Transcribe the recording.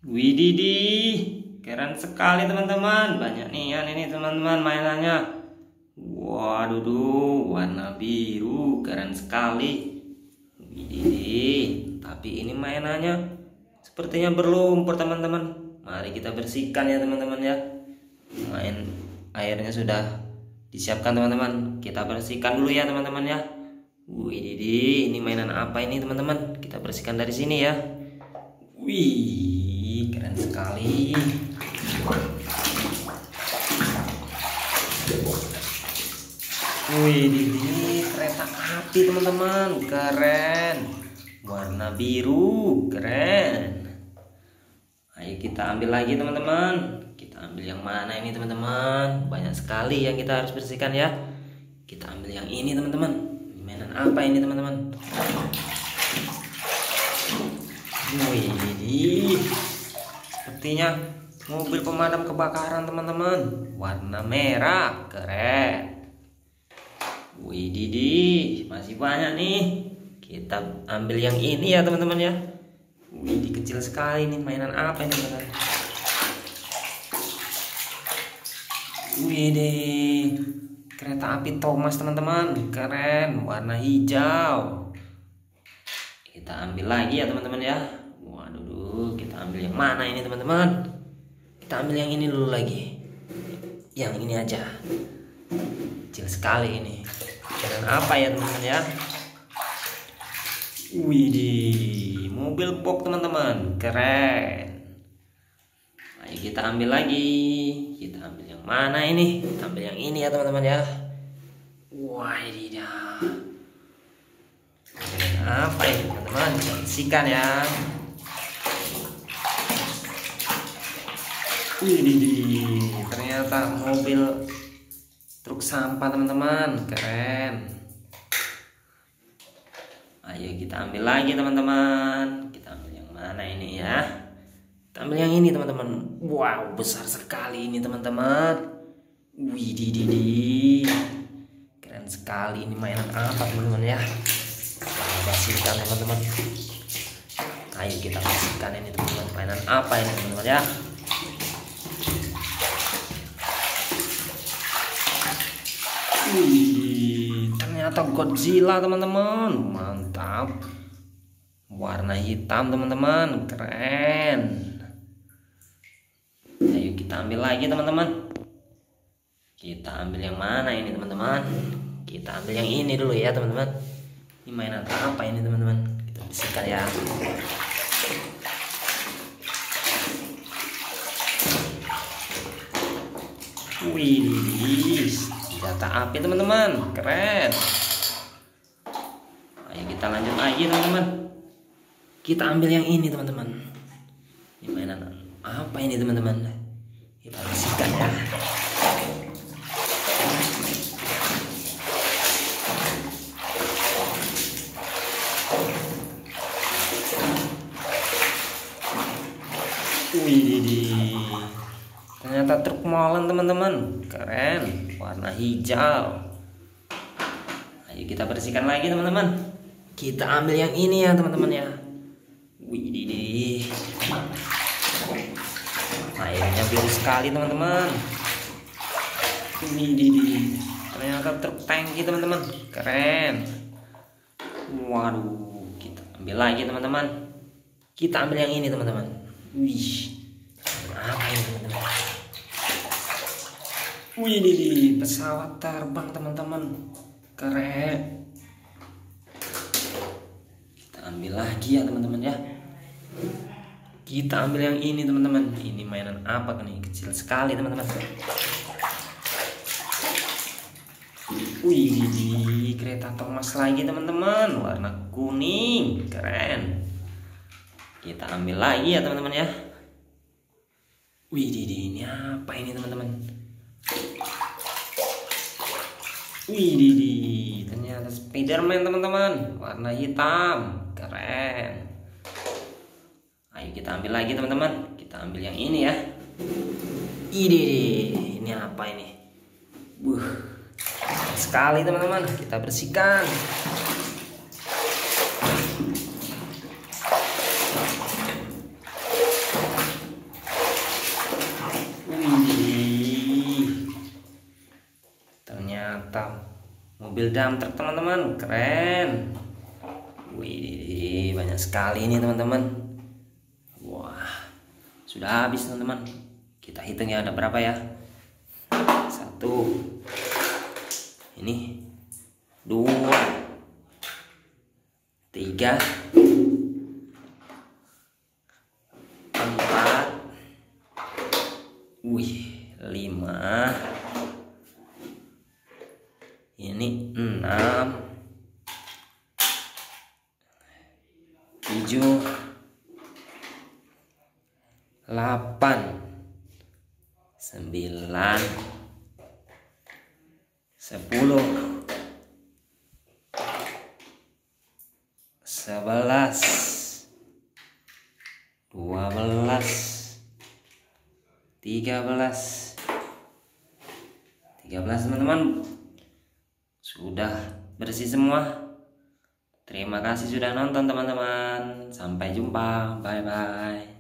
Wididih, keren sekali teman-teman. Banyak nih ini teman-teman mainannya. Waduh, warna biru, keren sekali. Wididih, tapi ini mainannya sepertinya berlumpur teman-teman. Mari kita bersihkan ya teman-teman ya. Main airnya sudah disiapkan teman-teman. Kita bersihkan dulu ya teman-teman ya. Wididih, ini mainan apa ini teman-teman? Kita bersihkan dari sini ya. Wih, keren sekali. Wih, ini kereta api teman-teman, keren. Warna biru, keren. Ayo kita ambil lagi teman-teman. Kita ambil yang mana ini teman-teman? Banyak sekali yang kita harus bersihkan ya. Kita ambil yang ini teman-teman. Mainan apa ini teman-teman? Wih, sepertinya mobil pemadam kebakaran teman-teman. Warna merah, keren. Wih, Didi, masih banyak nih. Kita ambil yang ini ya teman-teman ya. Wih, kecil sekali nih. Mainan apa ini teman-teman? Wih, kereta api Thomas teman-teman, keren. Warna hijau. Kita ambil lagi ya teman-teman ya. Waduh, kita ambil yang mana ini teman-teman? Kita ambil yang ini dulu lagi. Yang ini aja. Kecil sekali ini. Keren apa ya teman-teman ya? Widih, mobil box teman-teman, keren. Ayo kita ambil lagi. Kita ambil yang mana ini? Kita ambil yang ini ya teman-teman ya. Wah, ini dia. Apa ini teman-teman? Bersihkan ya. Wih, ternyata mobil truk sampah teman-teman, keren. Ayo kita ambil lagi teman-teman. Kita ambil yang mana ini ya? Kita ambil yang ini teman-teman. Wow, besar sekali ini teman-teman. Widih, keren sekali. Ini mainan apa teman-teman ya? Kita bersihkan teman-teman. Ayo kita bersihkan ini teman-teman. Mainan apa ini teman-teman ya? Wih, ternyata Godzilla teman-teman, mantap. Warna hitam teman-teman, keren. Ayo kita ambil lagi teman-teman. Kita ambil yang mana ini teman-teman? Kita ambil yang ini dulu ya teman-teman. Ini mainan apa ini teman-teman? Kita bersihkan ya. Wih, senjata api teman-teman, keren. Ayo kita lanjut lagi teman-teman. Kita ambil yang ini teman-teman. Ini mainan apa ini teman-teman? Kita bersihkan ya. Wih, ternyata truk molen teman-teman, keren. Warna hijau. Ayo kita bersihkan lagi teman-teman. Kita ambil yang ini ya teman-teman ya. Wih, airnya biru sekali teman-teman. Wih, ternyata truk tangki teman-teman, keren. Waduh, kita ambil lagi teman-teman. Kita ambil yang ini teman-teman. Wih, apa ini teman-teman? Wih, pesawat terbang teman-teman, keren. Kita ambil lagi ya teman-teman ya. Kita ambil yang ini teman-teman. Ini mainan apa nih? Kecil sekali teman-teman. Wih, kereta Thomas lagi teman-teman, warna kuning, keren. Kita ambil lagi ya teman-teman ya. Wih, ini apa ini teman-teman? Wih, ternyata Spiderman teman-teman, warna hitam, keren. Ayo kita ambil lagi teman-teman. Kita ambil yang ini ya. Ini apa ini? Sekali teman-teman, kita bersihkan. mobil dump truck teman-teman, keren. Wih, banyak sekali ini teman-teman. Wah, sudah habis teman-teman. Kita hitung ya ada berapa ya. 1, ini 2, 3, 4, wih 5, ini 6, 7, 8, 9, 10, 11, 12, 13 teman-teman. Sudah bersih semua. Terima kasih sudah nonton teman-teman. Sampai jumpa. Bye bye.